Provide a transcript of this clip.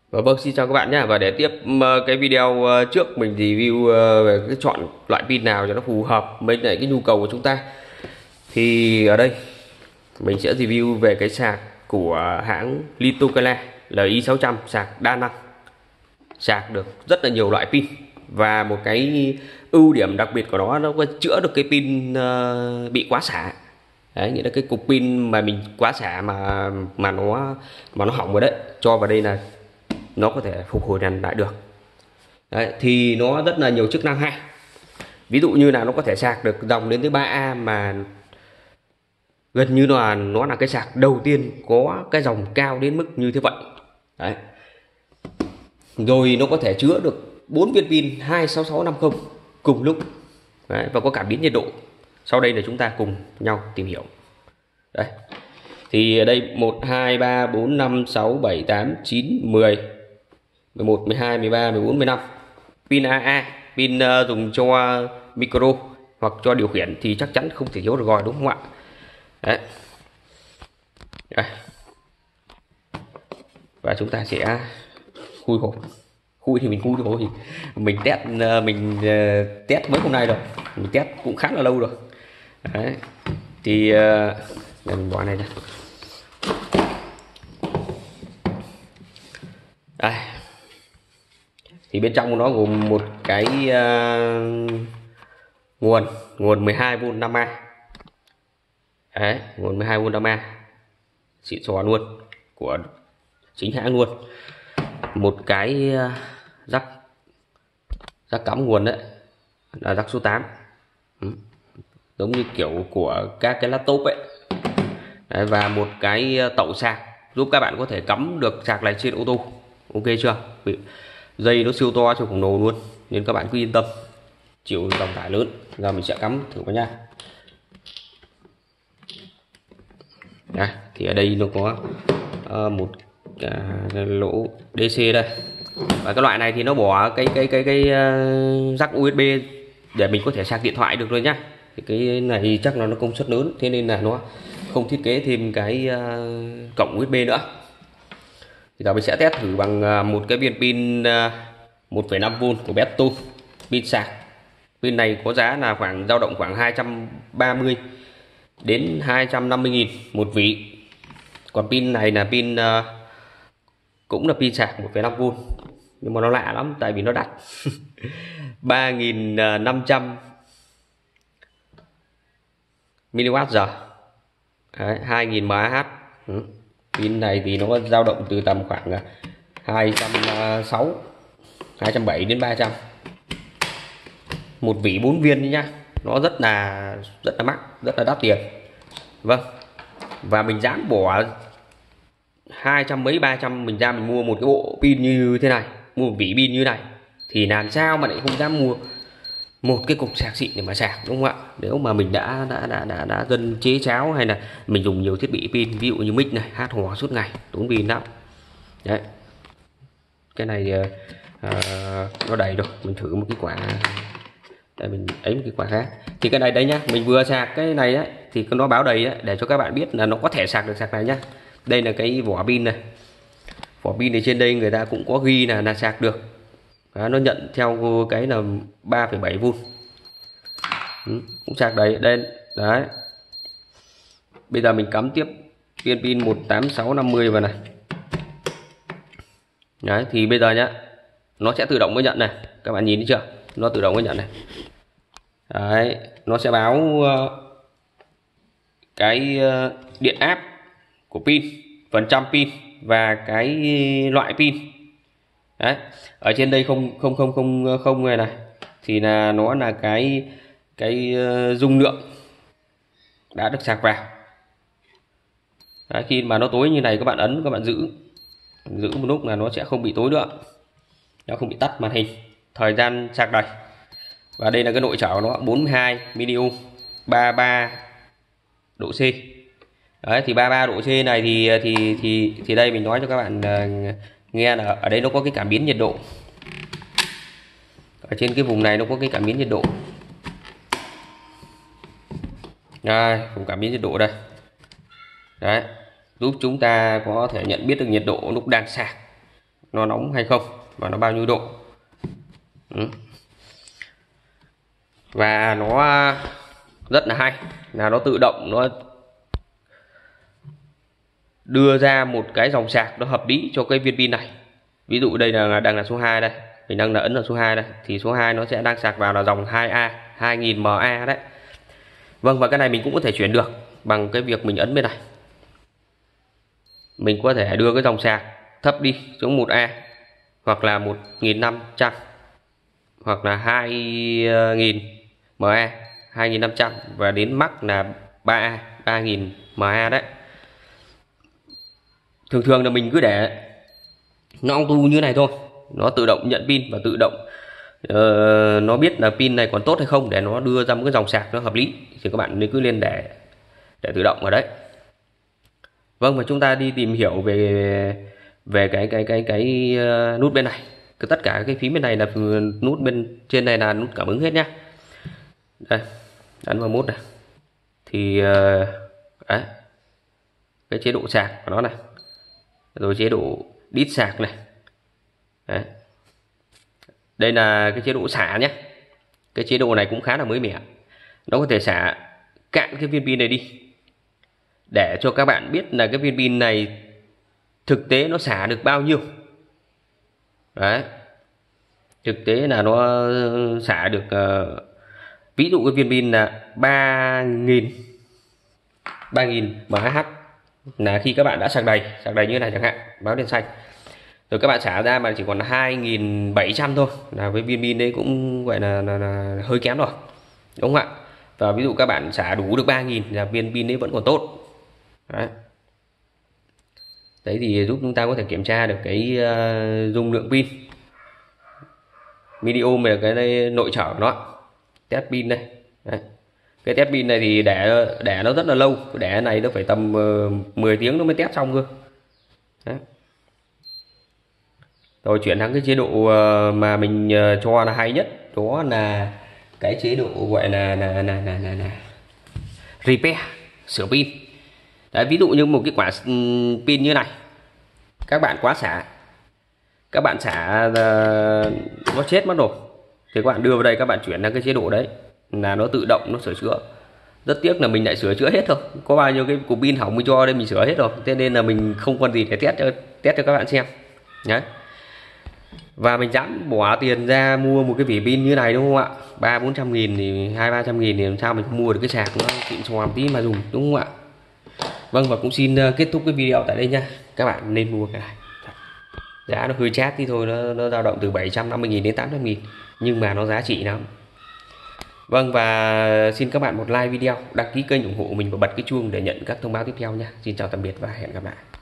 Vâng, xin chào các bạn nhé. Và để tiếp cái video trước mình review về cái chọn loại pin nào cho nó phù hợp với lại cái nhu cầu của chúng ta. Thì ở đây mình sẽ review về cái sạc của hãng Litokala LI600, sạc đa năng. Sạc được rất là nhiều loại pin, và một cái ưu điểm đặc biệt của nó có chữa được cái pin bị quá xả. Đấy, nghĩa là cái cục pin mà mình quá xả mà nó hỏng rồi đấy, cho vào đây là nó có thể phục hồi lại được. Đấy, thì nó rất là nhiều chức năng hay. Ví dụ như là nó có thể sạc được dòng đến tới 3A, mà gần như là nó là cái sạc đầu tiên có cái dòng cao đến mức như thế vậy. Đấy. Rồi nó có thể chứa được 4 viên pin 26650 cùng lúc. Đấy, và có cảm biến nhiệt độ. Sau đây là chúng ta cùng nhau tìm hiểu. Đây. Thì ở đây 1 2 3 4 5 6 7 8 9 10 11 12 13 14 15. Pin AA, pin dùng cho micro hoặc cho điều khiển thì chắc chắn không thể thiếu được rồi, đúng không ạ? Đấy. Đây. Và chúng ta sẽ khui hộp. Khui thì mình khui thôi, thì mình test mấy hôm nay rồi, mình test cũng khá là lâu rồi. Đấy. Thì để mình bỏ này ra. Đây. Thì bên trong nó gồm một cái nguồn 12V 5A. Đấy, nguồn 12V 5A xịn sò luôn, của chính hãng luôn. Một cái rắc cắm nguồn đấy là rắc số 8, giống như kiểu của các cái laptop ấy. Đấy, và một cái tẩu sạc giúp các bạn có thể cắm được sạc này trên ô tô. Ok chưa? Dây nó siêu to, siêu khổng lồ luôn, nên các bạn cứ yên tâm, chịu dòng tải lớn. Giờ mình sẽ cắm thử vào nha. Đây, thì ở đây nó có một lỗ DC đây, và cái loại này thì nó bỏ cái jack USB để mình có thể sạc điện thoại được rồi nhá. Thì cái này chắc là nó công suất lớn, thế nên là nó không thiết kế thêm cái cổng USB nữa. Thì giờ mình sẽ test thử bằng một cái viên pin 1,5V của Betul, pin sạc. Pin này có giá là dao động khoảng 230 đến 250.000 một vỉ. Còn pin này là pin cũng là pin sạc 1,5V, nhưng mà nó lạ lắm tại vì nó đắt. 3.500 mWh, 2.000 mAh. Pin này thì nó dao động từ tầm khoảng 260, 270 đến 300. Một vỉ 4 viên nhá. Nó rất là mắc, rất là đắt tiền. Vâng. Và mình dám bỏ 200 mấy 300 mình ra mình mua một cái bộ pin như thế này, mua một vỉ pin như này, thì làm sao mà lại không dám mua một cái cục sạc xịn để mà sạc, đúng không ạ? Nếu mà mình đã dân chế cháo, hay là mình dùng nhiều thiết bị pin, ví dụ như mic này, hát hò suốt ngày tốn pin lắm. Đấy, cái này nó đầy rồi. Mình thử một cái quả để mình ấy một cái quả khác. Thì cái này đây nhá, mình vừa sạc cái này ấy, thì nó báo đầy ấy, để cho các bạn biết là nó có thể sạc được sạc này nhá. Đây là cái vỏ pin này, vỏ pin này trên đây người ta cũng có ghi là sạc được. Đó, nó nhận theo cái là 3,7V. Cũng sạc đầy đây. Đấy, bây giờ mình cắm tiếp viên pin 18650 vào này. Đấy, thì bây giờ nhá, nó sẽ tự động mới nhận này, các bạn nhìn thấy chưa, nó tự động mới nhận này. Đấy, nó sẽ báo cái điện áp của pin, phần trăm pin và cái loại pin. Đấy, ở trên đây không này này, thì là nó là cái dung lượng đã được sạc vào. Đấy, khi mà nó tối như này các bạn ấn, các bạn giữ một lúc là nó sẽ không bị tối nữa, nó không bị tắt màn hình. Thời gian sạc đầy. Và đây là cái nội trở của nó, 42 mAh, 33 độ C. Đấy, thì 33 độ C này thì đây mình nói cho các bạn nghe là ở đây nó có cái cảm biến nhiệt độ. Ở trên cái vùng này nó có cái cảm biến nhiệt độ. Đây, vùng cảm biến nhiệt độ đây. Đấy, giúp chúng ta có thể nhận biết được nhiệt độ lúc đang sạc. nó nóng hay không và nó bao nhiêu độ. Và nó rất là hay là nó tự động nó đưa ra một cái dòng sạc nó hợp lý cho cái viên pin này. Ví dụ đây là đang là số 2 đây, mình đang là ấn vào số 2 đây, thì số 2 nó sẽ đang sạc vào là dòng 2A 2000 mA đấy. Vâng, và cái này mình cũng có thể chuyển được bằng cái việc mình ấn bên này. Mình có thể đưa cái dòng sạc thấp đi xuống 1A hoặc là 1500 hoặc là 2000 mA 2500 và đến max là 3A 3000 mA đấy. Thường là mình cứ để nó auto như này thôi, nó tự động nhận pin và tự động nó biết là pin này còn tốt hay không để nó đưa ra một cái dòng sạc nó hợp lý, thì các bạn nên cứ lên để tự động ở đấy. Vâng, và chúng ta đi tìm hiểu về cái nút bên này. Tất cả cái phím bên này là nút bên trên này là nút cảm ứng hết nhá. Đây, ấn vào mút này thì đấy, cái chế độ sạc của nó này, rồi chế độ đít sạc này. Đấy. Đây là cái chế độ xả nhé. Cái chế độ này cũng khá là mới mẻ, nó có thể xả cạn cái viên pin này đi để cho các bạn biết là cái viên pin này thực tế nó xả được bao nhiêu. Đấy, thực tế là nó xả được ví dụ cái viên pin là 3000 mAh là khi các bạn đã sạc đầy như này chẳng hạn, báo đèn xanh rồi các bạn xả ra mà chỉ còn 2700 thôi, là với viên pin đấy cũng gọi là hơi kém rồi, đúng không ạ? Và ví dụ các bạn xả đủ được 3000 là viên pin đấy vẫn còn tốt. Đấy thì giúp chúng ta có thể kiểm tra được cái dung lượng pin, video về cái đây, nội trở của nó, test pin đây. Đấy. Cái test pin này thì để nó rất là lâu, để này nó phải tầm 10 tiếng nó mới test xong cơ. Đấy. Rồi chuyển sang cái chế độ mà mình cho là hay nhất, đó là cái chế độ gọi là repair, sửa pin. Đấy, ví dụ như một cái quả pin như này các bạn quá xả, các bạn xả nó chết mất rồi, thì các bạn đưa vào đây, các bạn chuyển sang cái chế độ đấy là nó tự động nó sửa chữa. Rất tiếc là mình lại sửa chữa hết rồi, có bao nhiêu cái cục pin hỏng mình cho đây mình sửa hết rồi, thế nên là mình không còn gì để test cho các bạn xem. Đấy. Và mình dám bỏ tiền ra mua một cái vỉ pin như này, đúng không ạ? 300-400 nghìn thì 200-300 nghìn thì làm sao mình không mua được cái sạc nó xịn sò một tí mà dùng, đúng không ạ? Vâng, và cũng xin kết thúc cái video tại đây nha. Các bạn nên mua cái này, giá nó hơi chát tí thôi, nó dao động từ 750.000 đến 800.000, nhưng mà nó giá trị lắm. Vâng, và xin các bạn một like video, đăng ký kênh ủng hộ mình và bật cái chuông để nhận các thông báo tiếp theo nha. Xin chào tạm biệt và hẹn gặp lại.